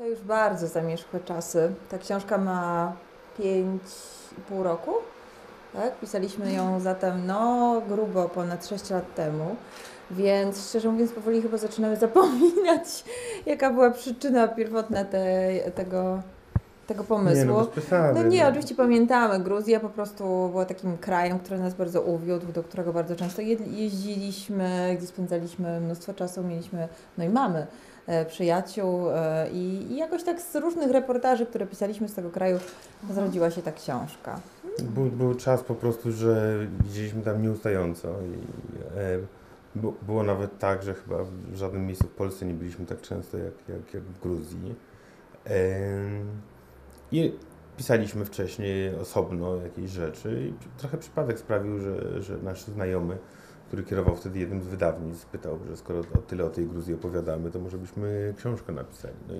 już bardzo zamierzchłe czasy. Ta książka ma 5,5 roku, tak? Pisaliśmy ją zatem grubo ponad 6 lat temu, więc szczerze mówiąc powoli chyba zaczynamy zapominać, jaka była przyczyna pierwotna tego pomysłu. Nie, no bez przesady. No nie, oczywiście pamiętamy. Gruzja po prostu była takim krajem, który nas bardzo uwiódł, do którego bardzo często jeździliśmy, gdzie spędzaliśmy mnóstwo czasu, mieliśmy, no i mamy przyjaciół i jakoś tak z różnych reportaży, które pisaliśmy z tego kraju, zrodziła się ta książka. Był czas po prostu, że widzieliśmy tam nieustająco i było nawet tak, że chyba w żadnym miejscu w Polsce nie byliśmy tak często jak w Gruzji. I pisaliśmy wcześniej osobno jakieś rzeczy i trochę przypadek sprawił, że nasz znajomy, który kierował wtedy jednym z wydawnictw, pytał, że skoro tyle o tej Gruzji opowiadamy, to może byśmy książkę napisali. No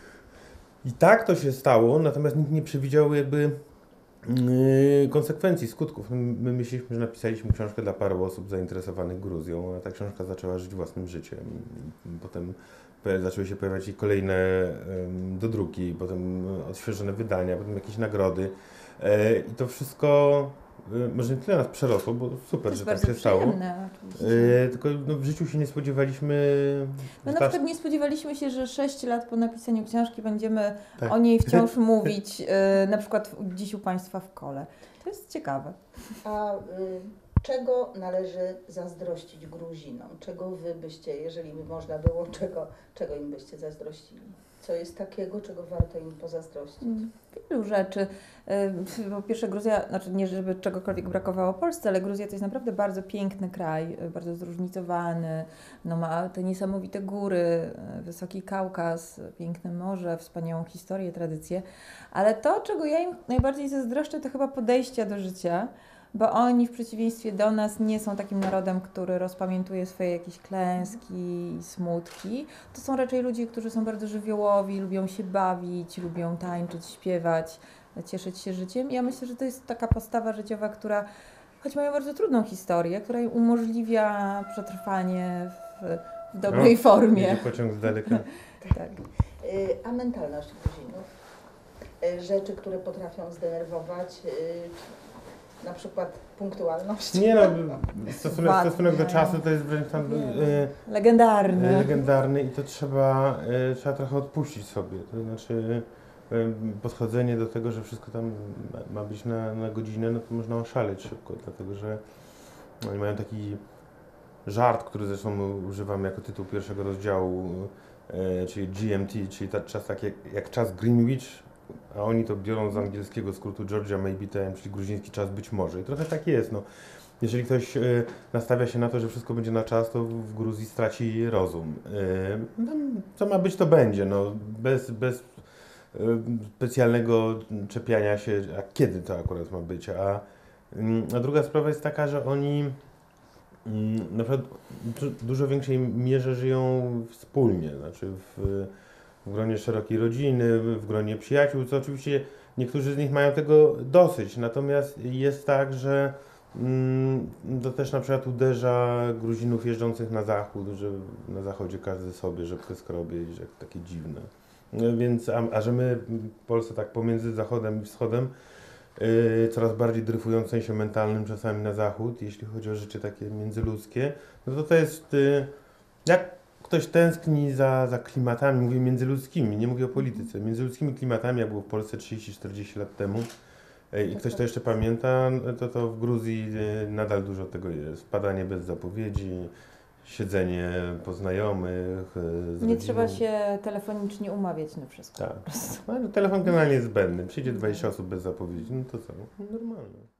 i tak to się stało, natomiast nikt nie przewidział jakby konsekwencji, skutków. My myśleliśmy, że napisaliśmy książkę dla paru osób zainteresowanych Gruzją, a ta książka zaczęła żyć własnym życiem. Potem zaczęły się pojawiać i kolejne dodruki, potem odświeżone wydania, potem jakieś nagrody. I to wszystko może nie tyle nas przerosło, bo super, że tak się stało. Tylko w życiu się nie spodziewaliśmy. No na przykład nie spodziewaliśmy się, że 6 lat po napisaniu książki będziemy tak o niej wciąż mówić, na przykład dziś u Państwa w kole. To jest ciekawe. A czego należy zazdrościć Gruzinom? Czego wy byście, jeżeli by można było, czego im byście zazdrościli? Co jest takiego, czego warto im pozazdrościć? Wielu rzeczy. Po pierwsze Gruzja, znaczy nie żeby czegokolwiek brakowało Polsce, ale Gruzja to jest naprawdę bardzo piękny kraj, bardzo zróżnicowany. No ma te niesamowite góry, wysoki Kaukaz, piękne morze, wspaniałą historię, tradycję. Ale to, czego ja im najbardziej zazdroszczę, to chyba podejścia do życia. Bo oni w przeciwieństwie do nas nie są takim narodem, który rozpamiętuje swoje jakieś klęski i smutki. To są raczej ludzie, którzy są bardzo żywiołowi, lubią się bawić, lubią tańczyć, śpiewać, cieszyć się życiem. I ja myślę, że to jest taka postawa życiowa, która, choć mają bardzo trudną historię, która im umożliwia przetrwanie w dobrej formie. Jedzie pociąg z daleka. Tak. A mentalność Gruzinów? Rzeczy, które potrafią zdenerwować, na przykład punktualność. Nie no, stosunek do czasu to jest wręcz tam legendarny i to trzeba trochę odpuścić sobie. To znaczy podchodzenie do tego, że wszystko tam ma być na godzinę, no to można oszaleć szybko, dlatego że oni mają taki żart, który zresztą używam jako tytuł pierwszego rozdziału, czyli GMT, czyli czas tak jak czas Greenwich, a oni to biorą z angielskiego skrótu Georgia Maybe Time, czyli gruziński czas być może. I trochę tak jest. No. Jeżeli ktoś nastawia się na to, że wszystko będzie na czas, to w Gruzji straci rozum. No, co ma być, to będzie. No. Bez specjalnego czepiania się, a kiedy to akurat ma być. A druga sprawa jest taka, że oni na przykład w dużo większej mierze żyją wspólnie. Znaczy w gronie szerokiej rodziny, w gronie przyjaciół, co oczywiście niektórzy z nich mają tego dosyć, natomiast jest tak, że to też na przykład uderza Gruzinów jeżdżących na zachód, że na zachodzie każdy sobie rzepkę skrobie i że takie dziwne. Więc, a że my w Polsce tak pomiędzy zachodem i wschodem coraz bardziej dryfując w sensie mentalnym czasami na zachód, jeśli chodzi o życie takie międzyludzkie, no to jest jak ktoś tęskni za klimatami, mówię międzyludzkimi, nie mówię o polityce, międzyludzkimi klimatami, jak było w Polsce 30-40 lat temu i ktoś to jeszcze pamięta, to w Gruzji nadal dużo tego jest. Wpadanie bez zapowiedzi, siedzenie po znajomych. Nie trzeba się telefonicznie umawiać na wszystko. Tak. No, telefon generalnie jest zbędny. Przyjdzie 20 osób bez zapowiedzi, no to co? Normalne.